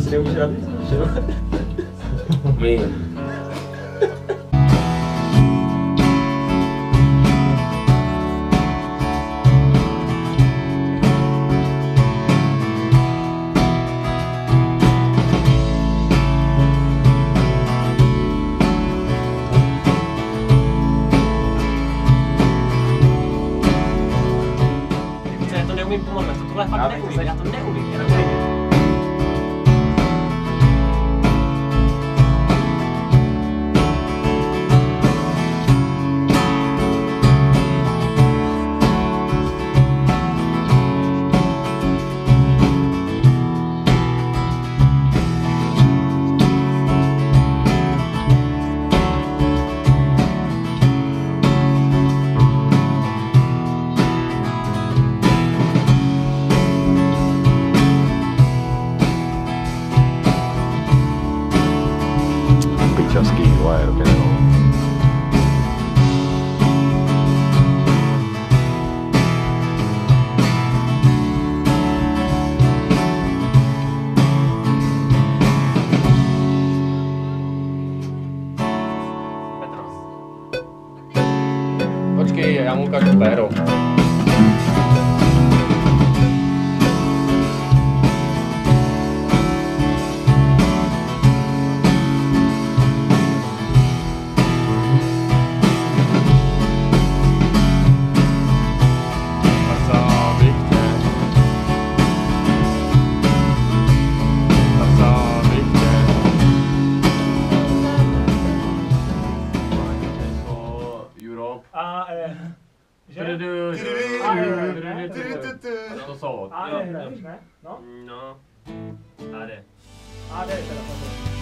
si neumíš rád víc, že jo? My. Já to neumím pomalu, tohle fakt neumím, já to neumím, já neumím. Pičaský, vole, rock'n'roll. Petros. Počkej, já mu ukážu péro. To jsou. A, ne? No? No. A, D. A, D teda,